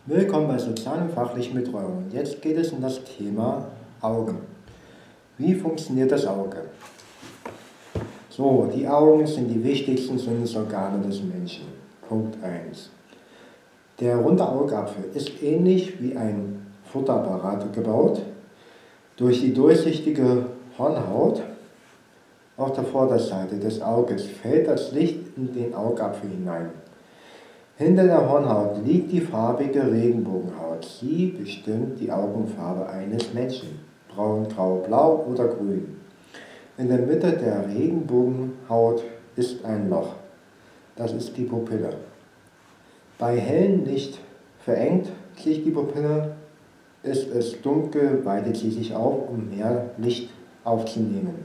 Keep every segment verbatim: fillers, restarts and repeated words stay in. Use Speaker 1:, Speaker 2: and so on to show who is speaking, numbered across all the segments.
Speaker 1: Willkommen bei Sozial- und fachlichen Betreuung. Jetzt geht es um das Thema Augen. Wie funktioniert das Auge? So, die Augen sind die wichtigsten Sinnesorgane des Menschen. Punkt eins. Der runde Augapfel ist ähnlich wie ein Futterapparat gebaut. Durch die durchsichtige Hornhaut auf der Vorderseite des Auges fällt das Licht in den Augapfel hinein. Hinter der Hornhaut liegt die farbige Regenbogenhaut. Sie bestimmt die Augenfarbe eines Menschen. Braun, grau, blau oder grün. In der Mitte der Regenbogenhaut ist ein Loch. Das ist die Pupille. Bei hellem Licht verengt sich die Pupille. Ist es dunkel, weitet sie sich auf, um mehr Licht aufzunehmen.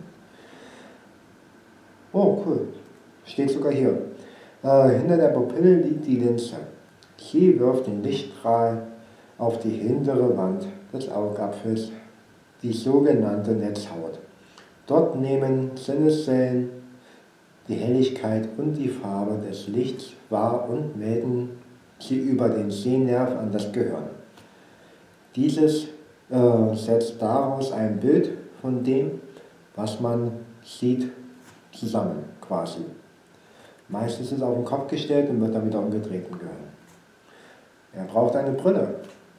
Speaker 1: Oh, cool. Steht sogar hier. Äh, hinter der Pupille liegt die Linse. Sie wirft den Lichtstrahl auf die hintere Wand des Augapfels, die sogenannte Netzhaut. Dort nehmen Sinneszellen die Helligkeit und die Farbe des Lichts wahr und melden sie über den Sehnerv an das Gehirn. Dieses äh, setzt daraus ein Bild von dem, was man sieht, zusammen quasi. Meistens ist es auf den Kopf gestellt und wird dann wieder umgedreht im Gehirn. Er braucht eine Brille.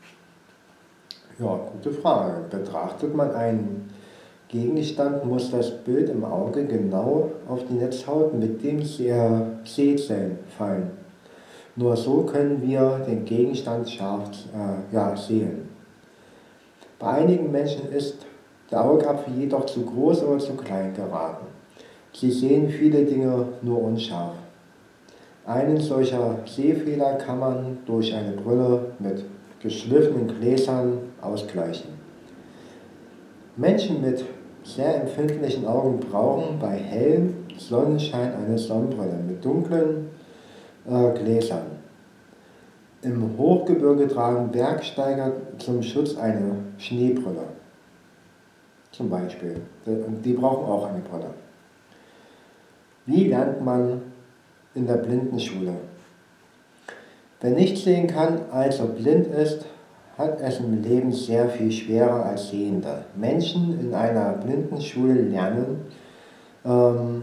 Speaker 1: Ja, gute Frage. Betrachtet man einen Gegenstand, muss das Bild im Auge genau auf die Netzhaut mit den Sehzellen fallen. Nur so können wir den Gegenstand scharf äh, ja, sehen. Bei einigen Menschen ist der Augapfel jedoch zu groß oder zu klein geraten. Sie sehen viele Dinge nur unscharf. Einen solcher Sehfehler kann man durch eine Brille mit geschliffenen Gläsern ausgleichen. Menschen mit sehr empfindlichen Augen brauchen bei hellem Sonnenschein eine Sonnenbrille mit dunklen äh, Gläsern. Im Hochgebirge tragen Bergsteiger zum Schutz eine Schneebrille. Zum Beispiel. Und die brauchen auch eine Brille. Wie lernt man in der Blindenschule? Wer nicht sehen kann, also blind ist, hat es im Leben sehr viel schwerer als Sehende. Menschen in einer Blindenschule lernen, ähm,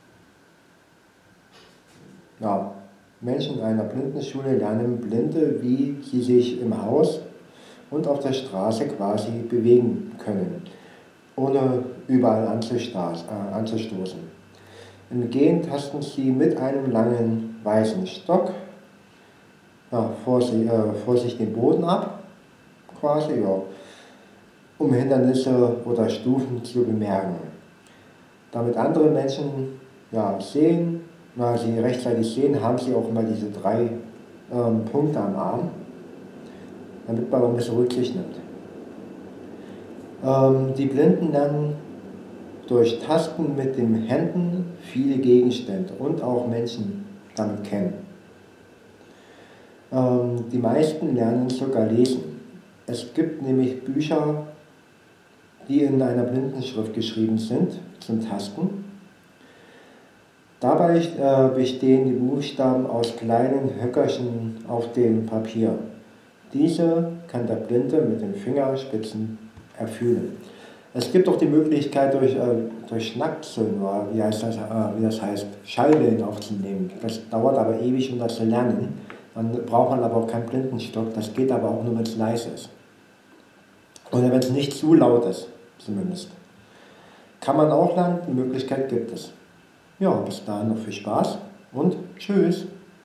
Speaker 1: ja, Menschen in einer Blindenschule lernen Blinde, wie sie sich im Haus und auf der Straße quasi bewegen können, ohne überall anzustoßen. Im Gehen tasten sie mit einem langen weißen Stock ja, vor, sie, äh, vor sich den Boden ab, quasi, ja, um Hindernisse oder Stufen zu bemerken. Damit andere Menschen ja, sehen, weil sie rechtzeitig sehen, haben sie auch immer diese drei ähm, Punkte am Arm, damit man auch ein bisschen Rücksicht nimmt. Ähm, die Blinden lernen durch Tasten mit den Händen viele Gegenstände und auch Menschen damit kennen. Ähm, die meisten lernen sogar lesen. Es gibt nämlich Bücher, die in einer Blindenschrift geschrieben sind, zum Tasten. Dabei äh, bestehen die Buchstaben aus kleinen Höckerchen auf dem Papier. Diese kann der Blinde mit den Fingerspitzen erfüllen. Es gibt auch die Möglichkeit, durch, äh, durch Schnackzeln, oder wie, heißt das, äh, wie das heißt, Schallwellen aufzunehmen. Das dauert aber ewig, um das zu lernen. Dann braucht man aber auch keinen Blindenstock. Das geht aber auch nur, wenn es leise ist. Oder wenn es nicht zu laut ist, zumindest. Kann man auch lernen, die Möglichkeit gibt es. Ja, bis dahin noch viel Spaß und tschüss.